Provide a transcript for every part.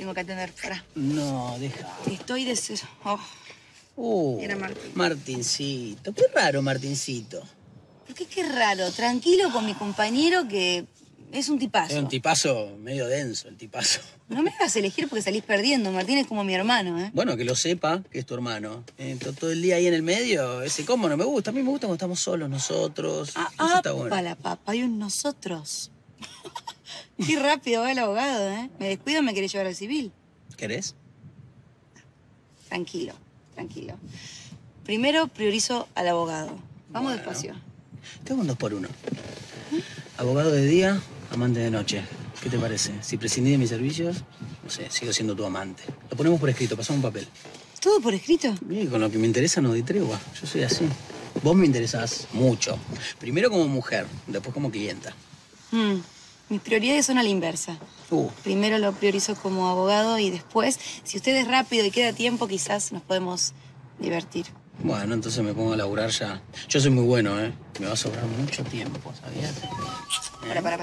tengo que atender. Pará. No, deja. Estoy de... Era Martín. Martincito. Qué raro, Martincito. ¿Por qué raro? Tranquilo con mi compañero que es un tipazo. Es un tipazo medio denso, el tipazo. No me hagas elegir porque salís perdiendo. Martín es como mi hermano, ¿eh? Bueno, que lo sepa, que es tu hermano. Todo el día ahí en el medio, ese combo no me gusta. A mí me gusta cuando estamos solos nosotros. Eso está bueno. Para la papa, hay un nosotros. Qué rápido va el abogado, ¿eh? Me descuido y me quiere llevar al civil. ¿Querés? Tranquilo, tranquilo. Primero priorizo al abogado. Vamos despacio. Te hago un 2 por 1. Abogado de día, amante de noche. ¿Qué te parece? Si prescindí de mis servicios, no sé, sigo siendo tu amante. Lo ponemos por escrito, pasamos un papel. ¿Todo por escrito? Y con lo que me interesa no doy tregua. Yo soy así. Vos me interesás mucho. Primero como mujer, después como clienta. Mis prioridades son a la inversa. Primero lo priorizo como abogado y después, si usted es rápido y queda tiempo, quizás nos podemos divertir. Bueno, entonces me pongo a laburar ya. Yo soy muy bueno, ¿eh? Me va a sobrar mucho tiempo, ¿sabías? Para.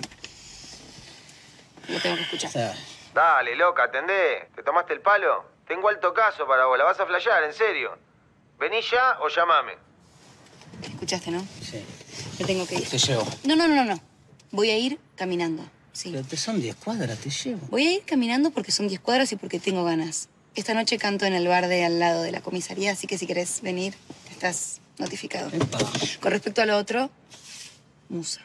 Lo tengo que escuchar. Dale, loca, atendé. ¿Te tomaste el palo? Tengo alto caso para vos, la vas a flashear, en serio. ¿Vení ya o llamame? ¿Escuchaste, no? Sí. Me tengo que ir. Te llevo. No. Voy a ir caminando, sí. Pero son 10 cuadras, te llevo. Voy a ir caminando porque son 10 cuadras y porque tengo ganas. Esta noche canto en el bar de al lado de la comisaría, así que si querés venir, estás notificado. Epa. Con respecto a lo otro, musa.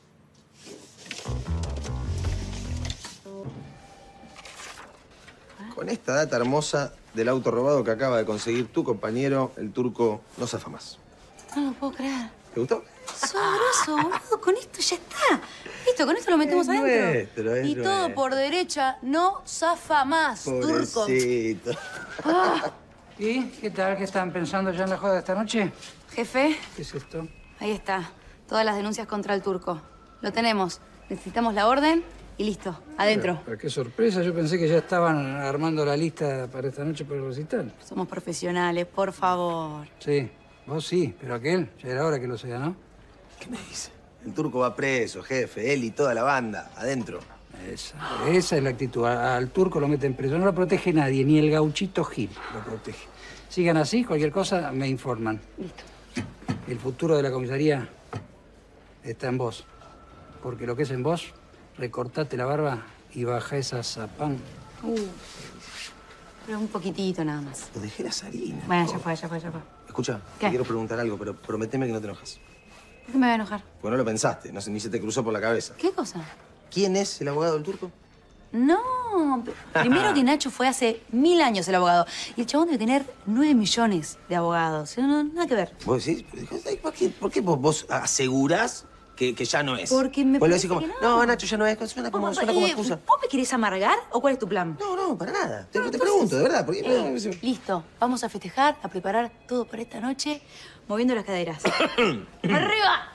Con esta data hermosa del auto robado que acaba de conseguir tu compañero, el turco, no zafa más. No lo puedo creer. ¿Te gustó? Sabroso, boludo. Con esto ya está. Listo, con esto lo metemos adentro. Es y todo por derecha, no zafa más, turco. Pobrecito. ¿Y qué tal? ¿Qué están pensando ya en la joda de esta noche? Jefe, ¿Qué es esto? ahí está. Todas las denuncias contra el turco. Lo tenemos. Necesitamos la orden y listo. Adentro. Pero qué sorpresa. Yo pensé que ya estaban armando la lista para esta noche para el recital. Somos profesionales, por favor. Sí, vos sí, pero aquel ya era hora que lo sea, ¿no? ¿Qué me dice? El turco va preso, jefe. Él y toda la banda. Adentro. Esa es la actitud. Al turco lo meten preso. No lo protege nadie, ni el gauchito Gil lo protege. Sigan así, cualquier cosa me informan. Listo. El futuro de la comisaría está en vos. Porque lo que es en vos, recortate la barba y baja esa zapán. Pero un poquitito nada más. Lo dejé las harinas. Bueno, ya fue. Escucha, ¿Qué? te quiero preguntar algo, pero prometeme que no te enojas. ¿Por qué me voy a enojar? Porque no lo pensaste, no sé, ni se te cruzó por la cabeza. ¿Qué cosa? ¿Quién es el abogado del turco? No, primero que Nacho fue hace 1000 años el abogado. Y el chabón debe tener 9 millones de abogados. No, nada que ver. ¿Vos decís? ¿Por qué vos asegurás que ya no es? Porque me Vos le parece decís como, que no. no, Nacho ya no es, suena como excusa. ¿Vos me querés amargar o cuál es tu plan? No, para nada. Te pregunto, de verdad. Porque, Listo, vamos a festejar, a preparar todo para esta noche, moviendo las caderas. ¡Arriba!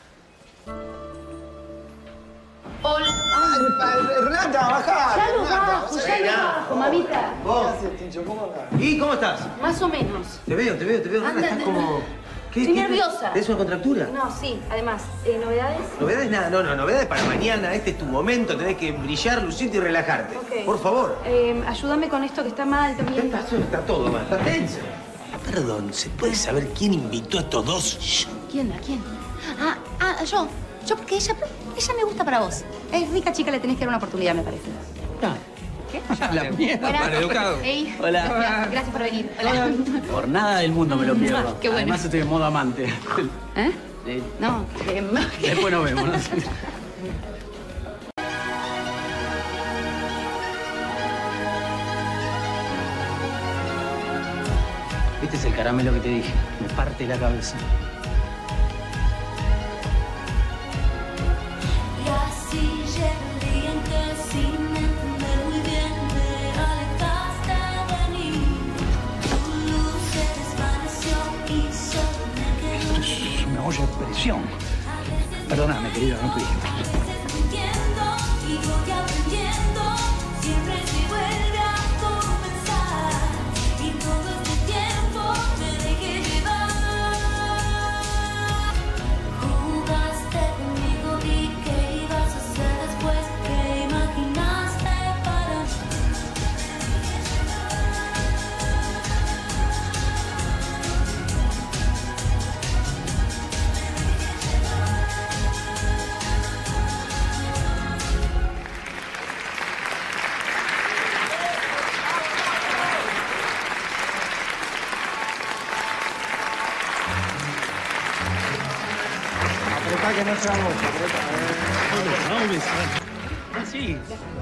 Hola. Renata, bajá. Ya lo bajo, mamita. ¿Vos? ¿Y cómo estás? Más o menos. Te veo, Renata, estás como... Estoy nerviosa. ¿Es una contractura? No, sí. Además, ¿novedades? ¿Novedades? Nada, no, novedades para mañana. Este es tu momento, tenés que brillar, lucirte y relajarte. Ok. Por favor. Ayúdame con esto que está mal también. Está todo mal, está tenso. Perdón, ¿se puede saber quién invitó a estos dos? ¿Quién? ¿A quién? Yo. Yo porque ella me gusta para vos. Es rica chica, le tenés que dar una oportunidad, me parece. ¿Qué? La mierda. Buenas. Ey, Hola. Gracias por venir. Hola. Por nada del mundo me lo pierdo. Qué bueno. Además estoy en modo amante. ¿Eh? No, Después nos vemos, ¿no? Este es el caramelo que te dije. Me parte la cabeza. Y así llega el día en que sin entender muy bien me alejaste de mí. Tu luz se desvaneció y solo me quedó. Esto es una olla de presión. Perdóname, querido, no te dije. A veces entiendo y voy aprendiendo. Siempre se vuelve a comenzar. Y todo este tiempo me dejé llevar. Jugaste conmigo y qué ibas a hacer después. ¿Qué imaginaste para mí? que no seamos. Sí.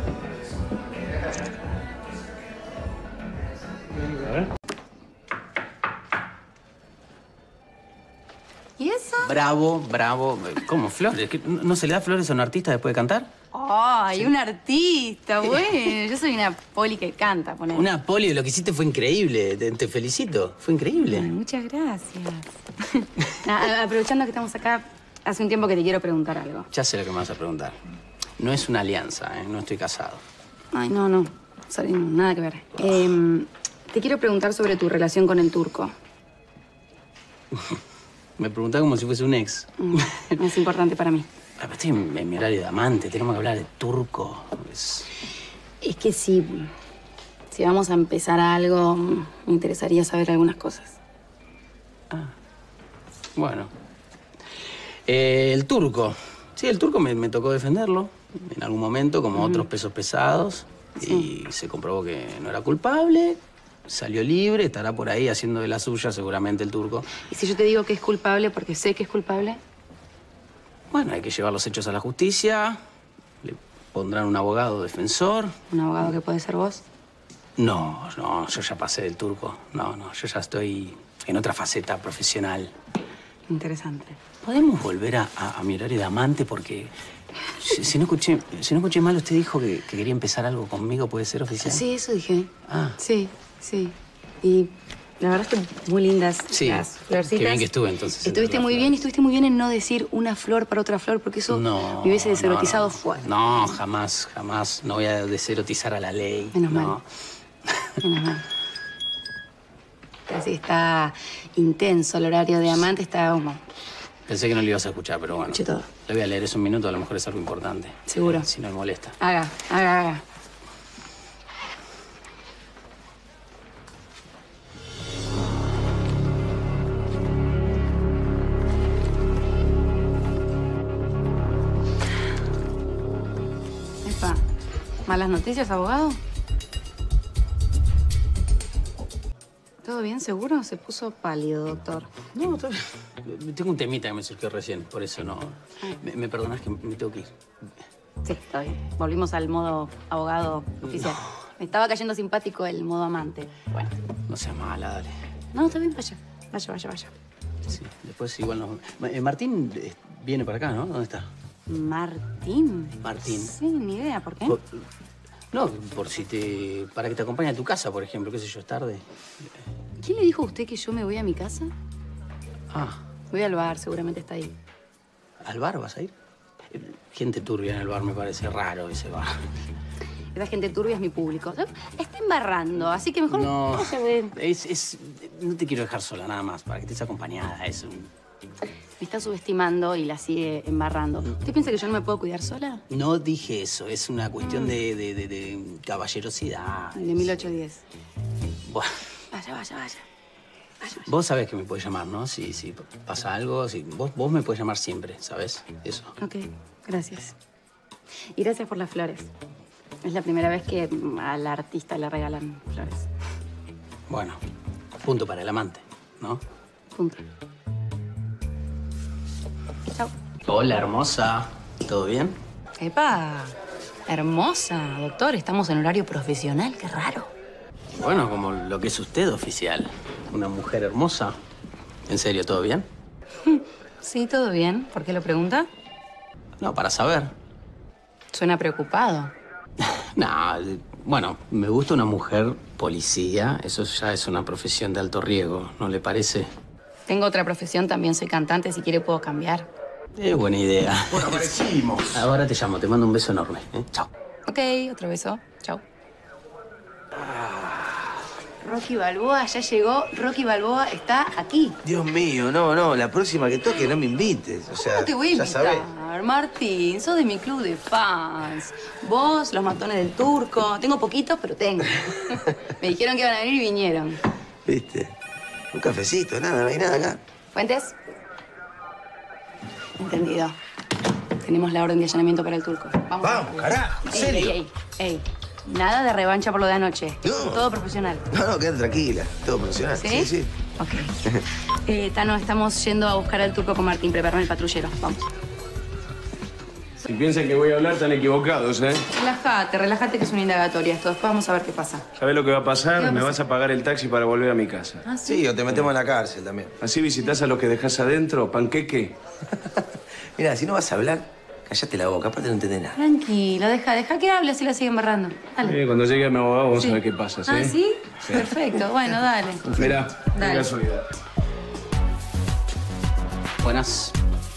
¿Y eso? Bravo, bravo. ¿Cómo, flores? ¿No se le da flores a un artista después de cantar? ¡Ay, un artista! Bueno, yo soy una poli que canta, ponele. Una poli, lo que hiciste fue increíble. Te felicito. Fue increíble. Ay, muchas gracias. Aprovechando que estamos acá, hace un tiempo que te quiero preguntar algo. Ya sé lo que me vas a preguntar. No es una alianza, ¿eh? No estoy casado. Ay, no. Sorry, nada que ver. Te quiero preguntar sobre tu relación con el turco. Me preguntás como si fuese un ex. Es importante para mí. Estoy en mi horario de amante. Tenemos que hablar de turco. Es que si vamos a empezar algo, me interesaría saber algunas cosas. Bueno. El turco. Sí, el turco me tocó defenderlo en algún momento, como otros pesos pesados. Sí. Y se comprobó que no era culpable. Salió libre, estará por ahí haciendo de la suya seguramente el turco. ¿Y si yo te digo que es culpable porque sé que es culpable? Bueno, hay que llevar los hechos a la justicia. Le pondrán un abogado defensor. ¿Un abogado que puede ser vos? No, yo ya pasé del turco. No, yo ya estoy en otra faceta profesional. Interesante. ¿Podemos volver a mi horario de amante? Porque si no escuché mal, usted dijo que quería empezar algo conmigo. ¿Puede ser oficial? Sí, eso dije. Ah. Sí. Y la verdad es que muy lindas Sí, las florcitas. qué bien que estuve entonces. Estuviste muy bien y estuviste muy bien en no decir una flor para otra flor, porque eso me hubiese deserotizado fuerte. No, jamás. No voy a deserotizar a la ley. Menos no. mal. Menos mal. Así que está intenso el horario de amante, está humo. Pensé que no lo ibas a escuchar, pero bueno. Escuché todo. Le voy a leer, es un minuto, a lo mejor es algo importante. ¿Seguro? Si no me molesta. Haga. Epa, ¿malas noticias, abogado? ¿Todo bien, seguro? Se puso pálido, doctor. No, tengo un temita que me surgió recién, por eso no. ¿Me perdonás que me tengo que ir? Sí, está bien. Volvimos al modo abogado oficial. Me estaba cayendo simpático el modo amante. Bueno. No seas mala, dale. No, está bien, vaya. Sí, después igual nos... Martín viene para acá, ¿no? ¿Dónde está? ¿Martín? Martín. Sí, ni idea. ¿Por qué? Para que te acompañe a tu casa, por ejemplo. Qué sé yo, es tarde. ¿Quién le dijo a usted que yo me voy a mi casa? Ah, Voy al bar, seguramente está ahí. ¿al bar vas a ir? Gente turbia en el bar, me parece raro ese bar. Esa gente turbia es mi público. Está embarrando, así que mejor No, se ve. no te quiero dejar sola, nada más, para que estés acompañada. Me está subestimando y la sigue embarrando. ¿Usted piensa que yo no me puedo cuidar sola? No dije eso, es una cuestión de caballerosidad. De 1810. Buah. Vaya. Vos sabés que me podés llamar, ¿no? Si pasa algo, vos me podés llamar siempre, ¿sabés? Eso. Ok, gracias. Y gracias por las flores. Es la primera vez que al artista le regalan flores. Bueno, punto para el amante, ¿no? Punto. Chao. Hola, hermosa. ¿Todo bien? Epa, hermosa, doctor. Estamos en horario profesional, qué raro. Bueno, como lo que es usted, oficial. Una mujer hermosa. ¿En serio, todo bien? Sí, todo bien. ¿Por qué lo pregunta? No, para saber. Suena preocupado. No, bueno, me gusta una mujer policía. Eso ya es una profesión de alto riesgo, ¿no le parece? Tengo otra profesión, también soy cantante. Si quiere, puedo cambiar. Buena idea. Bueno, aparecimos. Ahora te llamo, te mando un beso enorme. Chao. Ok, otro beso. Chao. Rocky Balboa ya llegó. Rocky Balboa está aquí. Dios mío, no, la próxima que toque no me invites. O sea, ¿Cómo te voy a ya invitar? sabés. Martín, sos de mi club de fans. Vos, los matones del turco. Tengo poquitos, pero tengo. Me dijeron que iban a venir y vinieron. ¿Viste? Un cafecito, nada, no hay nada acá. ¿Fuentes? Entendido. Tenemos la orden de allanamiento para el turco. Vamos, carajo, ¿en serio? Ey. Nada de revancha por lo de anoche. No. Todo profesional. No, quédate tranquila. Todo profesional. ¿Sí? Sí. Ok. Tano, estamos yendo a buscar al turco con Martín. Prepárame el patrullero. Vamos. Si piensan que voy a hablar, están equivocados, ¿eh? Relájate que es una indagatoria esto. Después vamos a ver qué pasa. ¿Sabés lo que va a pasar? ¿Qué va a Me pasar? vas a pagar el taxi para volver a mi casa. ¿Ah, Sí, o te metemos en la cárcel también. Así visitás a los que dejás adentro, panqueque. Mira, si no vas a hablar, cállate la boca, aparte no entendés nada. Tranquilo, deja que hable, así la sigue embarrando. Dale. Cuando llegue mi abogado vamos Sí. a ver qué pasa, ¿sí? ¿Ah, sí? Perfecto. Bueno, dale. Mirá, qué Dale. casualidad. Buenas.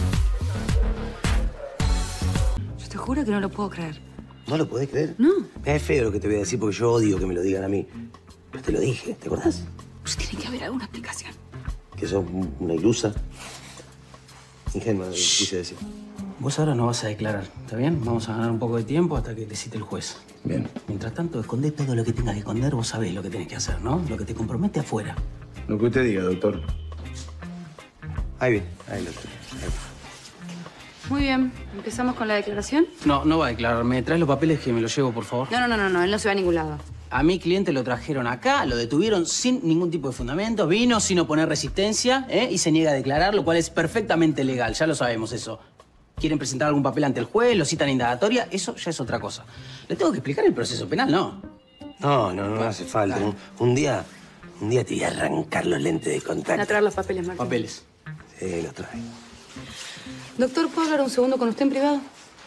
Yo te juro que no lo puedo creer. ¿No lo podés creer? No. Es feo lo que te voy a decir porque yo odio que me lo digan a mí. Pero te lo dije, ¿te acordás? Pues tiene que haber alguna explicación. Que sos una ilusa. Ingenua, quise decir. Vos ahora no vas a declarar, ¿está bien? Vamos a ganar un poco de tiempo hasta que te cite el juez. Bien. Mientras tanto, escondé todo lo que tengas que esconder, vos sabés lo que tenés que hacer, ¿no? Lo que te compromete afuera. Lo que usted diga, doctor. Ahí viene, ahí lo estoy. Muy bien. ¿Empezamos con la declaración? No, no va a declarar. ¿Me traes los papeles que me los llevo, por favor? No. Él no se va a ningún lado. A mi cliente lo trajeron acá, lo detuvieron sin ningún tipo de fundamento, vino sin oponer resistencia, y se niega a declarar, lo cual es perfectamente legal, ya lo sabemos eso. Quieren presentar algún papel ante el juez, lo citan en indagatoria, eso ya es otra cosa. ¿Le tengo que explicar el proceso penal? No. No hace falta. Un día te voy a arrancar los lentes de Van a contacto. traer los papeles, Martín. Papeles. Sí, los trae. Doctor, ¿puedo hablar un segundo con usted en privado?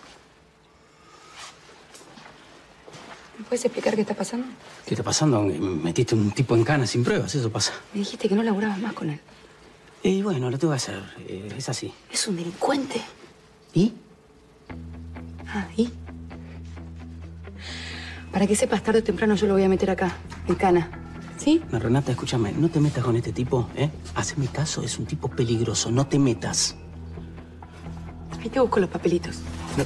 ¿Me puedes explicar qué está pasando? ¿Qué está pasando? Metiste un tipo en cana sin pruebas, eso pasa. Me dijiste que no laburabas más con él. Y bueno, lo tengo que hacer, es así. Es un delincuente. ¿Y? ¿Y? Para que sepas, tarde o temprano yo lo voy a meter acá, en cana. ¿Sí? No, Renata, escúchame, no te metas con este tipo, ¿eh? Haceme caso, es un tipo peligroso, no te metas. Ahí te busco los papelitos.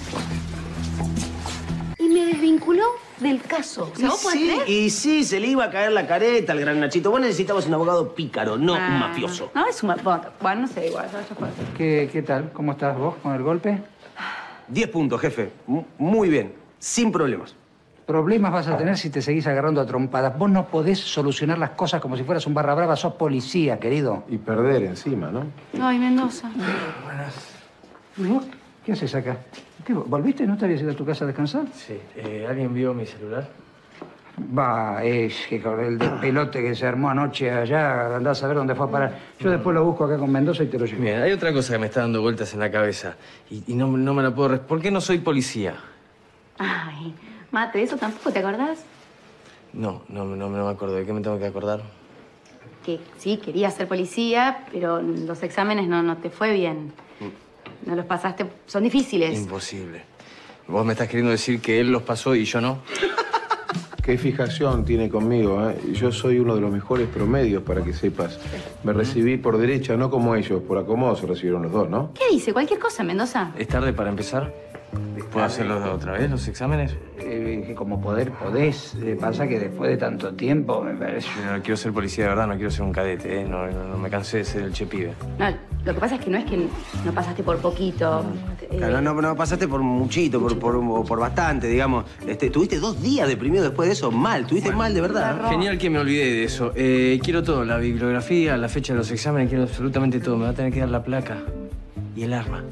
Y me desvinculó del caso. ¿Se vos podés creer? Y sí, se le iba a caer la careta al gran Nachito. Vos necesitabas un abogado pícaro, no un mafioso. No, es un mafioso. Bueno, no sé, igual. Ya fue. ¿Qué tal? ¿Cómo estás vos con el golpe? 10 puntos, jefe. Muy bien. Sin problemas. Problemas vas a tener si te seguís agarrando a trompadas. Vos no podés solucionar las cosas como si fueras un barra brava. Sos policía, querido. Y perder encima, ¿no? Ay, Mendoza. ¿Y vos? ¿Qué haces acá? ¿Qué, ¿Volviste? ¿No te habías ido a tu casa a descansar? Sí. ¿Alguien vio mi celular? Va, es que con el despelote que se armó anoche allá, andás a ver dónde fue a parar. Yo después lo busco acá con Mendoza y te lo llevo. Bien, hay otra cosa que me está dando vueltas en la cabeza y no me la puedo... ¿Por qué no soy policía? Ay, Mate, ¿eso tampoco te acordás? No me acuerdo. ¿De qué me tengo que acordar? Que sí, querías ser policía, pero los exámenes no te fue bien. No los pasaste, son difíciles. Imposible. ¿Vos me estás queriendo decir que él los pasó y yo no? Qué fijación tiene conmigo, ¿eh? Yo soy uno de los mejores promedios, para que sepas. Me recibí por derecha, no como ellos. Por acomodo se recibieron los dos, ¿no? ¿Qué dice? ¿Cualquier cosa, Mendoza? ¿Es tarde para empezar? ¿Puedo hacerlos otra vez, los exámenes? Que como podés. Pasa que después de tanto tiempo, me parece... Yo no quiero ser policía de verdad, no quiero ser un cadete, ¿eh? No me cansé de ser el chepibe. No, lo que pasa es que no es que no pasaste por poquito. Claro, no pasaste por muchito, por bastante, digamos. Tuviste 2 días deprimido después de eso, mal. Tuviste mal de verdad. Genial que me olvidé de eso. Quiero todo, la bibliografía, la fecha de los exámenes, quiero absolutamente todo. Me va a tener que dar la placa y el arma.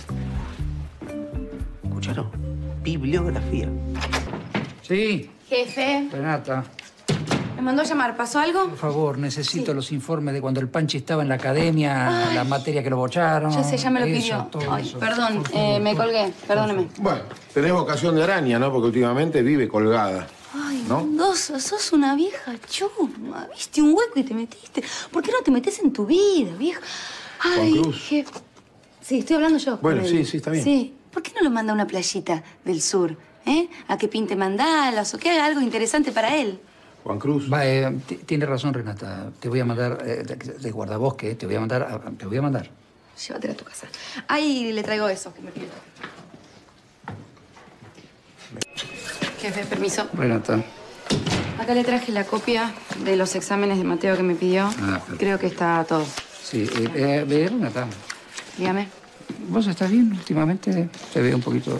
¿Escucharon? Bibliografía. Sí, Jefe, Renata, me mandó a llamar. ¿Pasó algo? por favor, necesito los informes de cuando el Panchi estaba en la academia, la materia que lo bocharon. Ya sé, ya me lo eso, pidió. todo Ay, eso. perdón, Por favor, me colgué. Perdóneme. Bueno, tenés vocación de araña, ¿no? Porque últimamente vive colgada. Ay, ¿No? Mendoza, sos una vieja chuma. Viste un hueco y te metiste. ¿Por qué no te metes en tu vida, vieja? Ay, Juan Cruz. jefe. Sí, estoy hablando yo. con Bueno, él. sí, está bien. Sí. ¿Por qué no lo manda a una playita del sur? A que pinte mandalas o que haga algo interesante para él. Juan Cruz. Va, tiene razón, Renata. Te voy a mandar de guardabosque, te voy a mandar. Llévatela a tu casa. Ahí le traigo eso que me pidió. Jefe, permiso. Renata. Acá le traje la copia de los exámenes de Mateo que me pidió. perfecto. Creo que está todo. Sí, Renata, Dígame. ¿vos estás bien últimamente? Te veo un poquito...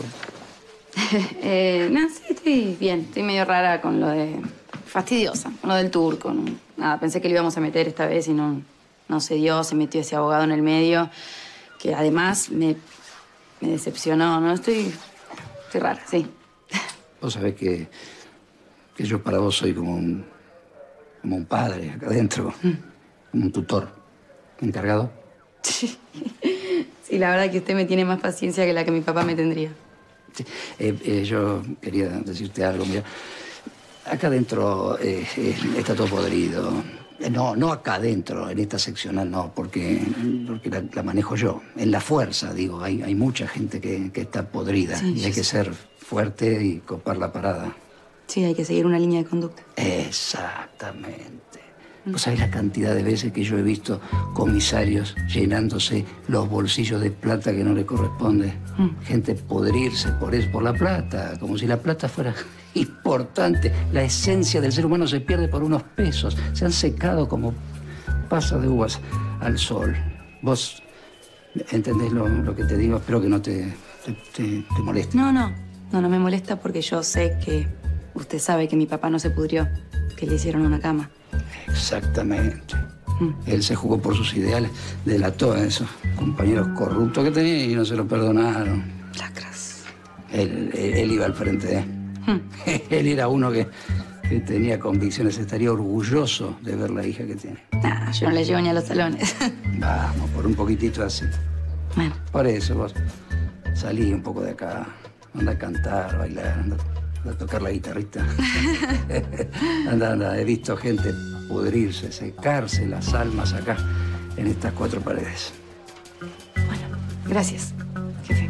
No, sí, estoy bien. Estoy medio rara con lo de... Fastidiosa, con lo del turco. ¿No? Nada, pensé que lo íbamos a meter esta vez y no se dio. Se metió ese abogado en el medio, que además me decepcionó, ¿no? Estoy Estoy rara, sí. Vos sabés que yo para vos soy como un padre acá adentro, como un tutor encargado. Sí, la verdad que usted me tiene más paciencia que la que mi papá me tendría. Sí. Yo quería decirte algo, mira. Acá adentro está todo podrido. No acá adentro, en esta seccional no, porque la manejo yo. En la fuerza, digo, hay mucha gente que está podrida. Sí, y hay que ser fuerte y copar la parada. Sí, hay que seguir una línea de conducta. Exactamente. ¿Vos sabés la cantidad de veces que yo he visto comisarios llenándose los bolsillos de plata que no le corresponde? Gente podrirse por la plata, como si la plata fuera importante. La esencia del ser humano se pierde por unos pesos. Se han secado como pasas de uvas al sol. ¿Vos entendés lo que te digo? Espero que no te moleste. No me molesta porque yo sé que usted sabe que mi papá no se pudrió, que le hicieron una cama. Exactamente. Él se jugó por sus ideales, delató a esos compañeros corruptos que tenía y no se lo perdonaron. Lacras. Él iba al frente, ¿eh? Él era uno que tenía convicciones, estaría orgulloso de ver la hija que tiene. Nah, yo no le llevo ni a los salones. Vamos, por un poquitito así. Bueno. Por eso vos salí un poco de acá, anda a cantar, bailar, anda a tocar la guitarrita. Anda, he visto gente pudrirse, secarse las almas acá, en estas 4 paredes. Bueno, gracias, jefe.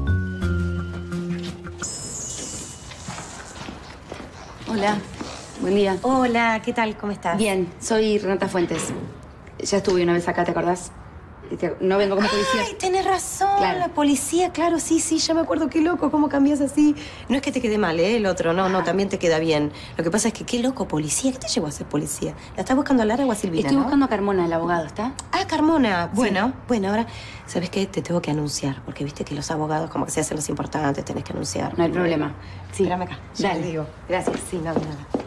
Hola, buen día. Hola, ¿qué tal? ¿Cómo estás? Bien, soy Renata Fuentes. Ya estuve una vez acá, ¿te acordás? No vengo como policía. Ay, tenés razón, Claro. la policía, claro, sí, ya me acuerdo, qué loco, cómo cambias así. No es que te quede mal, el otro, no, también te queda bien. Lo que pasa es que qué loco, policía, ¿qué te llevó a ser policía? ¿La estás buscando a Lara o a Silvina, Estoy no? buscando a Carmona, el abogado, ¿está? Ah, Carmona, bueno, ahora, ¿sabes qué? Te tengo que anunciar, porque viste que los abogados como que se hacen los importantes, tenés que anunciar. No hay problema. Sí. Espérame acá, ya Dale. te digo. Gracias, sí, nada.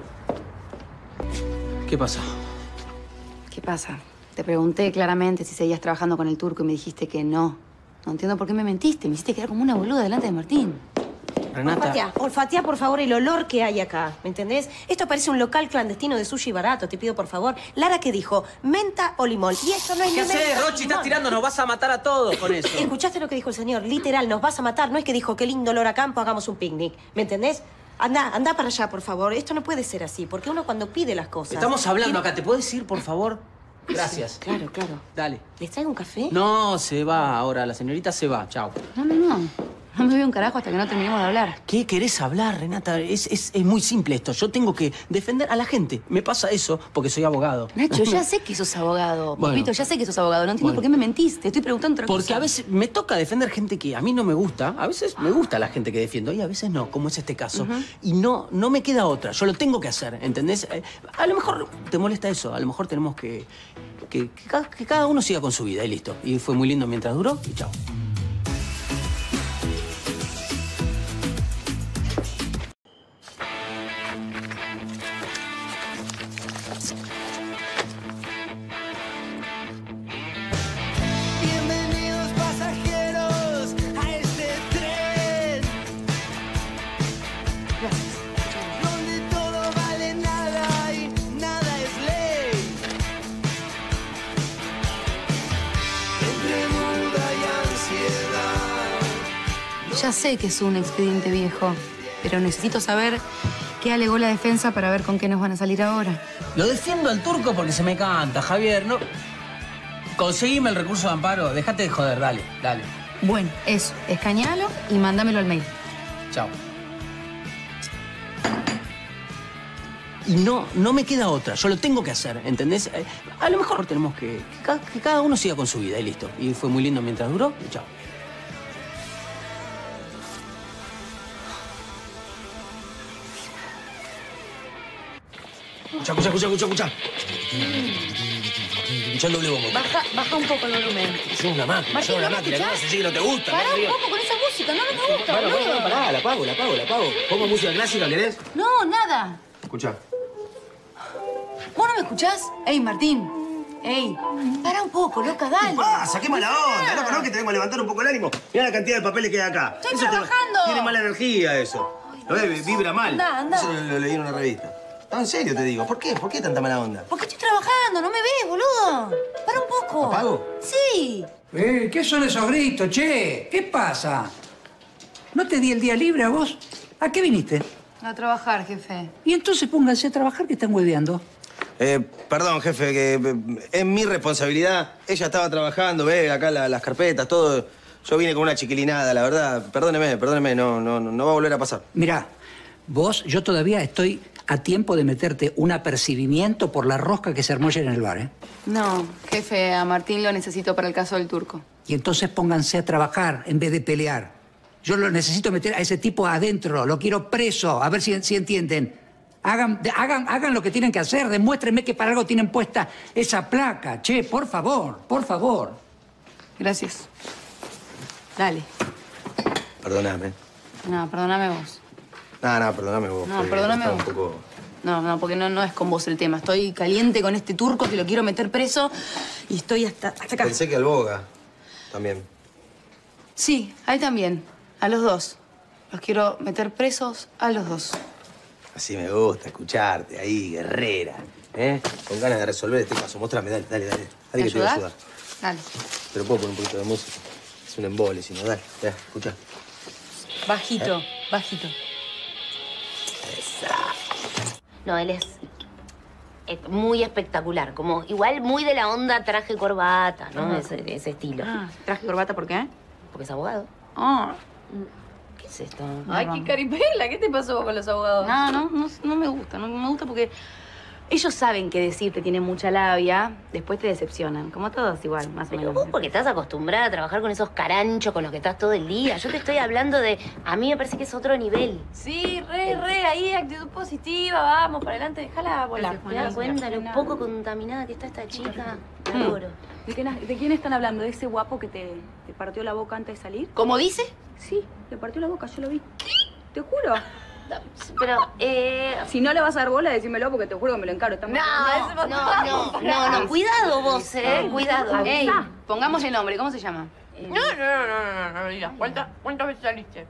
¿Qué pasa? ¿Qué pasa? Te pregunté claramente si seguías trabajando con el turco y me dijiste que no. No entiendo por qué me mentiste. Me hiciste quedar como una boluda delante de Martín. Renata. Olfatea, por favor, el olor que hay acá, ¿me entendés? Esto parece un local clandestino de sushi barato, te pido por favor. Lara, ¿qué dijo? ¿Menta o limón? Y esto no es ¿Qué ni menta haces, ni Rochi? Estás limón. tirando, nos vas a matar a todos con eso. ¿Escuchaste lo que dijo el señor? Literal, nos vas a matar. No es que dijo, qué lindo olor a campo, hagamos un picnic. ¿Me entendés? Anda para allá, por favor. Esto no puede ser así, porque uno cuando pide las cosas... Estamos hablando acá. ¿Te puedes ir, por favor? Gracias. Claro. Dale. ¿Les traigo un café? No, se va ahora. La señorita se va. Chao. No me veo un carajo hasta que no terminemos de hablar. ¿Qué querés hablar, Renata? Es muy simple esto. Yo tengo que defender a la gente. Me pasa eso porque soy abogado. Nacho, ya sé que sos abogado. Bueno. Papito, ya sé que sos abogado. No entiendo Bueno. por qué me mentiste. Estoy preguntando otra cosa. Porque a veces me toca defender gente que a mí no me gusta. A veces me gusta la gente que defiendo y a veces no, como es este caso. Y no me queda otra. Yo lo tengo que hacer, ¿entendés? A lo mejor te molesta eso. A lo mejor tenemos que cada uno siga con su vida y listo. Y fue muy lindo mientras duró y chao. Bienvenidos pasajeros a este tren donde todo vale nada y nada es ley. Entre duda y ansiedad. Ya sé que es un expediente viejo, pero necesito saber qué alegó la defensa para ver con qué nos van a salir ahora. Lo defiendo al turco porque se me canta, Javier. No. Conseguime el recurso de amparo. Déjate de joder, dale. Bueno, eso. Escañalo y mándamelo al mail. Chao. Y no me queda otra. Yo lo tengo que hacer, ¿entendés? A lo mejor tenemos que cada uno siga con su vida y listo. Y fue muy lindo mientras duró y chao. Escucha. Escucha el doble bombo. Baja un poco el volumen. Son una máquina, Martín, ¿no me ¿Cómo escuchás? vas a decir que no te gusta? Pará no, un digo. poco con esa música. No me gusta, Bueno, boludo. pará, la apago. ¿Pongo música clásica, querés? No, nada. Escucha. ¿Vos no me escuchás? Ey, Martín. Ey, para un poco, loca, dale. ¿Qué pasa? ¡Qué mala onda! Loco, ¿no? Que te vengo a levantar un poco el ánimo. Mirá la cantidad de papeles que hay acá. Estoy Eso trabajando. Tiene mala energía eso. ¿Lo ves? Vibra mal. Anda. Eso lo leí en una revista. No, en serio te digo. ¿Por qué? ¿Por qué tanta mala onda? ¿Por qué estoy trabajando? ¿No me ves, boludo? Para un poco. ¿Apago? Sí. ¿Qué son esos gritos, che? ¿Qué pasa? ¿No te di el día libre a vos? ¿A qué viniste? A trabajar, jefe. Y entonces pónganse a trabajar que están hueveando. Perdón, jefe, que es mi responsabilidad. Ella estaba trabajando, ve acá las carpetas, todo. Yo vine con una chiquilinada, la verdad. Perdóneme, no va a volver a pasar. Mirá, vos, yo todavía estoy a tiempo de meterte un apercibimiento por la rosca que se armó ayer en el bar, ¿eh? No, jefe, a Martín lo necesito para el caso del turco. Y entonces pónganse a trabajar en vez de pelear. Yo lo necesito meter a ese tipo adentro, lo quiero preso, a ver si entienden. Hagan lo que tienen que hacer, demuéstrenme que para algo tienen puesta esa placa. Che, por favor, por favor. Gracias. Dale. Perdóname. No, perdóname vos. No, perdóname vos. No, perdóname está vos. un poco... No, porque no es con vos el tema. Estoy caliente con este turco que lo quiero meter preso y estoy hasta acá. Pensé que al Boga también. Sí, a él también. A los dos. Los quiero meter presos a los dos. Así me gusta escucharte ahí, guerrera. Con ganas de resolver este caso. Mostrame, dale. Dale que te voy a ayudar. Dale. Pero puedo poner un poquito de música. Es un embole, si no, dale. Ya, escucha. Bajito, bajito. No, él es muy espectacular. Como igual muy de la onda traje corbata, ¿no? Ese estilo. ¿Traje corbata por qué? Porque es abogado. ¿Qué es esto? Ay, qué caripela. ¿Qué te pasó con los abogados? No me gusta. No me gusta porque ellos saben que decirte tienen mucha labia, después te decepcionan. Como todos igual, más o menos. Vos porque estás acostumbrada a trabajar con esos caranchos con los que estás todo el día. Yo te estoy hablando de... A mí me parece que es otro nivel. Sí, re, ahí actitud positiva, vamos, para adelante, déjala volar. ¿Te das cuenta lo poco contaminada que está esta chica? La adoro. ¿De quién están hablando? ¿De ese guapo que te partió la boca antes de salir? ¿Cómo dice? Sí, le partió la boca, yo lo vi. Te juro. Pero, Si no le vas a dar bola, decímelo porque te juro que me lo encaro. No, cuidado vos, cuidado. Ey, pongamos el nombre, ¿cómo se llama? No me digas. ¿Cuántas veces saliste?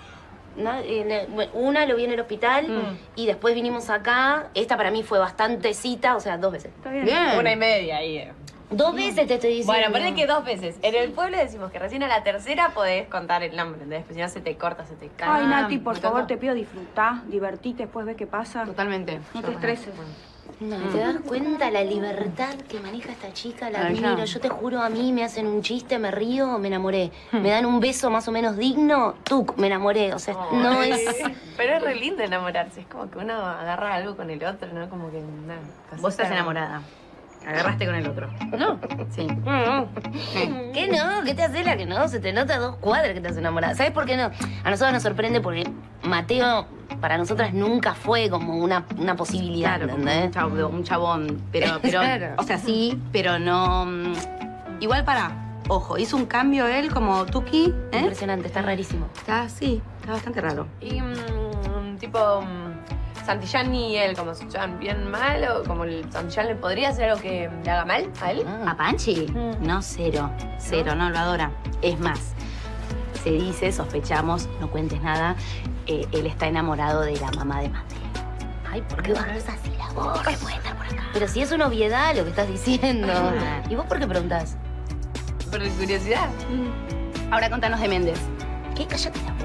Una lo vi en el hospital y después vinimos acá. Esta para mí fue bastante cita, o sea, 2 veces. Está bien. 1,5 ahí. 2 veces te estoy diciendo. Bueno, ponle que 2 veces. En el pueblo decimos que recién a la tercera podés contar el nombre, ¿entendés? Pues si no se te corta, se te cae. Ay, Nati, por favor, te pido disfrutá, divertite, después ves qué pasa. Totalmente. No te estreses. No, ¿te das cuenta la libertad que maneja esta chica? La admiro. Yo te juro, a mí me hacen un chiste, me río, me enamoré. Me dan un beso más o menos digno, tuc, me enamoré. O sea, no es... Pero es re lindo enamorarse. Es como que uno agarra algo con el otro, ¿no? Como que nada. Vos estás enamorada. Agarraste con el otro. ¿No? Sí. ¿Qué no? ¿Qué te hace la que no? Se te nota a 2 cuadras que estás enamorada. ¿Sabes por qué no? A nosotros nos sorprende porque Mateo para nosotras nunca fue como una posibilidad, claro, ¿entendés? Un chabón. Pero Claro. O sea, sí, pero no... Igual ojo, hizo un cambio él como Tuki, Impresionante, está rarísimo. Está bastante raro. Y tipo... Santillán y él, como se llevan bien mal, o como el Santillán le podría hacer algo que le haga mal a él. ¿A Panchi? No, cero, no lo adora. Es más, se dice, sospechamos, no cuentes nada, él está enamorado de la mamá de Mateo. Ay, ¿por qué bajas así la voz? ¿Qué puede estar por acá? Pero si es una obviedad lo que estás diciendo. ¿Y vos por qué preguntás? Por curiosidad. Ahora contanos de Méndez. ¿Qué? Cállate la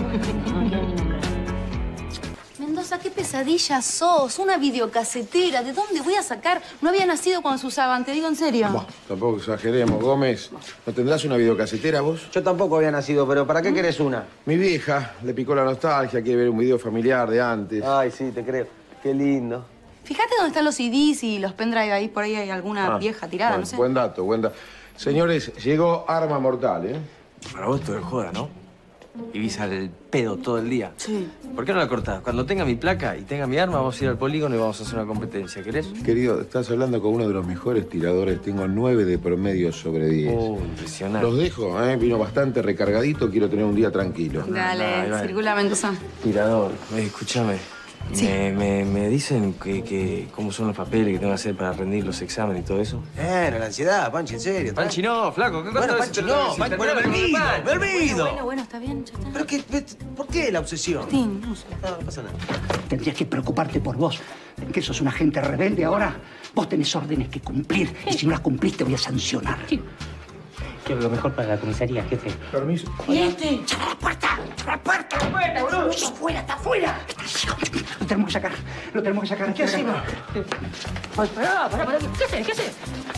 boca. Mendoza, qué pesadilla sos, una videocasetera. ¿De dónde voy a sacar? No había nacido cuando se usaban, te digo en serio. Bah, tampoco exageremos, Gómez. ¿No tendrás una videocasetera vos? Yo tampoco había nacido, pero ¿para qué querés una? Mi vieja le picó la nostalgia, quiere ver un video familiar de antes. Ay, sí, te creo. Qué lindo. Fíjate dónde están los CDs y los pendrive ahí, por ahí hay alguna vieja tirada, bueno, no sé. Buen dato, buen dato. Señores, llegó Arma Mortal, ¿eh? Para vos todo es joda, ¿no? Vivís al pedo todo el día. Sí. ¿Por qué no la cortás? Cuando tenga mi placa y tenga mi arma, vamos a ir al polígono y vamos a hacer una competencia. ¿Querés? Querido, estás hablando con uno de los mejores tiradores. Tengo 9 de promedio sobre 10. Impresionante. Los dejo, ¿eh? Vino bastante recargadito. Quiero tener un día tranquilo. Dale, circula Mendoza. Tirador. Escúchame. Sí. ¿Me dicen cómo son los papeles que tengo que hacer para rendir los exámenes y todo eso? La ansiedad, Panchi, en serio. Panchi, no, flaco. ¿Qué Bueno, Panchi, no. Panchi, bueno, me olvido. Bueno, está bien, ya está. ¿Pero qué? ¿Por qué la obsesión? Martín, no sé. No pasa nada. Tendrías que preocuparte por vos. ¿Que sos un agente rebelde ahora? Vos tenés órdenes que cumplir. Y si no las cumplís, te voy a sancionar. Quiero lo mejor para la comisaría, jefe. Permiso. ¿Y este? ¡Cierra la puerta! ¡Cierra la puerta! ¡La puerta, boludo! ¡Está afuera, está afuera! Lo tenemos que sacar. Lo tenemos que sacar. ¿Qué hacemos? Ay, pará. ¿Qué haces?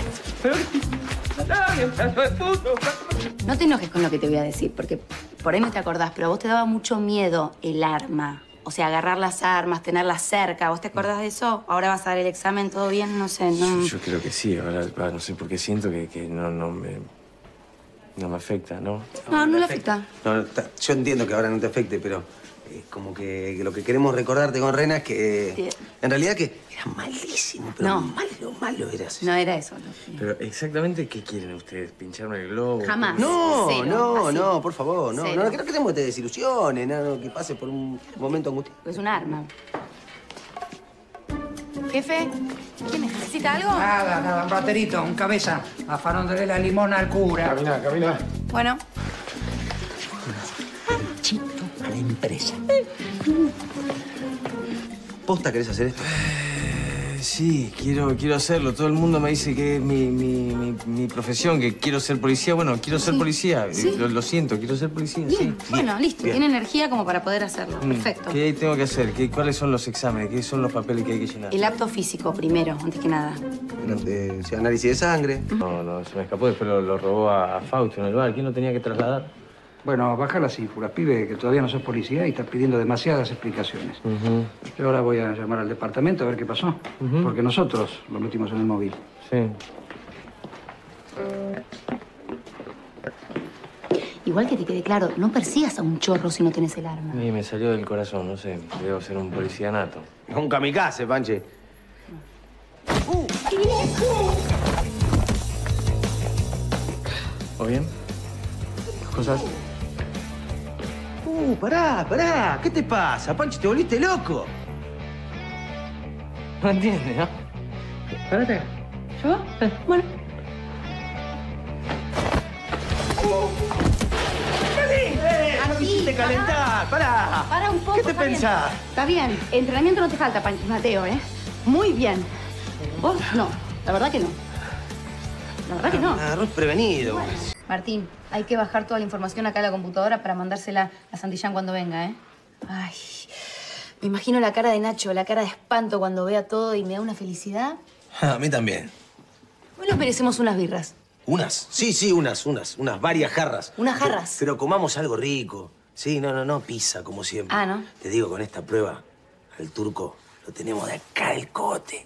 No te enojes con lo que te voy a decir, porque por ahí no te acordás, pero a vos te daba mucho miedo el arma. O sea, agarrar las armas, tenerlas cerca. ¿Vos te acordás de eso? Ahora vas a dar el examen, ¿todo bien? No sé, no... Yo creo que sí. Ahora no sé por qué siento que no me afecta, ¿no? No le afecta. No, yo entiendo que ahora no te afecte, pero como que lo que queremos recordarte con Rena es que... Sí. En realidad que era malísimo, pero No. malo eras. No era eso. Pero exactamente, ¿qué quieren ustedes? ¿Pincharme el globo? Jamás. No, Cero, así. no, por favor, no. Cero. No queremos que te desilusiones, no, que pases por un momento angustioso. Es un arma. Jefe, ¿quién necesita algo? Nada, un raterito, un cabeza. Afanándole la limona al cura. Camina. Bueno. Chito a la empresa. ¿Posta querés hacer esto? Sí, quiero hacerlo. Todo el mundo me dice que es mi profesión, que quiero ser policía. Bueno, quiero ser policía. Sí. Lo siento, quiero ser policía, Bien, sí. bueno, listo. Bien. Tiene energía como para poder hacerlo. Perfecto. ¿Qué tengo que hacer? ¿Cuáles son los exámenes? ¿Qué son los papeles que hay que llenar? El acto físico primero, antes que nada. Análisis de sangre. No, se me escapó. Después lo robó a Fausto en el bar. ¿Quién lo tenía que trasladar? Bueno, baja las cifras, pibe, que todavía no sos policía y estás pidiendo demasiadas explicaciones. Yo ahora voy a llamar al departamento a ver qué pasó. Porque nosotros lo metimos en el móvil. Sí. Igual que te quede claro, no persigas a un chorro si no tenés el arma. Y me salió del corazón, no sé. Debo ser un policía nato. Un kamikaze, Panche. ¿O bien? ¿Cosas? Pará. ¿Qué te pasa, Panche? ¿Te volviste loco? No entiendes, ¿no? Espérate. ¿Yo? Bueno. No me hiciste calentar, pará. Para un poco. ¿Qué te está bien. pensás? Está bien. Entrenamiento no te falta, Mateo, ¿eh? Muy bien. Vos no. La verdad que no. La verdad que no. Agarró prevenido. Martín, hay que bajar toda la información acá a la computadora para mandársela a Santillán cuando venga, ¿eh? Ay, me imagino la cara de Nacho, la cara de espanto cuando vea todo y me da una felicidad. A mí también. Hoy nos merecemos unas birras. ¿Unas? Sí, unas varias jarras. ¿Unas jarras? Pero comamos algo rico. Sí, no, pizza, como siempre. Ah, ¿no? Te digo, con esta prueba, al turco lo tenemos de acá el cote.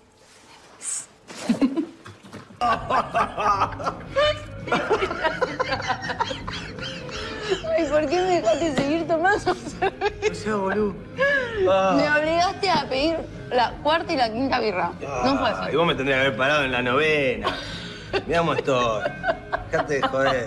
Ay, ¿por qué me dejaste seguir tomando? O sea, boludo. Me obligaste a pedir la cuarta y la quinta birra. No fue Y eso. vos me tendrías que haber parado en la novena. Mirá cómo estoy. Dejate de joder.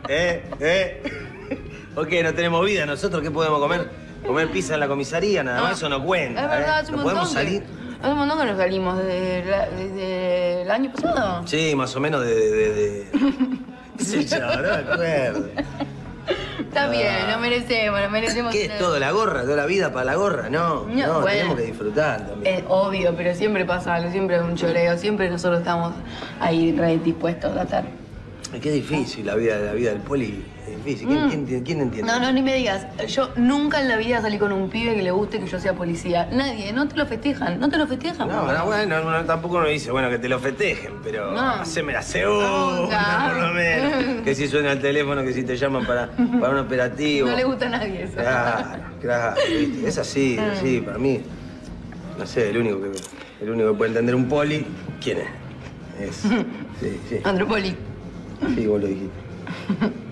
¿O qué? ¿No tenemos vida nosotros? ¿Qué podemos comer? ¿Comer pizza en la comisaría? Nada más eso no cuenta. Es verdad, hace un ¿No montón podemos salir? Hace un montón que nos salimos desde el año pasado. Sí, más o menos de... ¿Qué sé yo? No me acuerdo. Está bien, lo merecemos. ¿Qué es todo? ¿La gorra? ¿Toda la vida para la gorra? No, bueno. tenemos que disfrutar también. Es obvio, pero siempre pasa algo, siempre es un choreo, siempre nosotros estamos ahí dispuestos a estar. Es que es difícil la vida del poli. Es difícil. ¿Quién entiende? No, ni me digas. Yo nunca en la vida salí con un pibe que le guste que yo sea policía. Nadie, no te lo festejan. No, Bueno, tampoco nos dice, bueno, que te lo festejen, pero No. haceme la segunda, Nunca. por lo menos. Que si suena el teléfono, que si te llaman para un operativo. No le gusta a nadie eso. Claro, ¿viste? Es así, para mí. No sé, el único que puede entender un poli, ¿quién es? Sí. Andropoli. Sí, vos lo dijiste.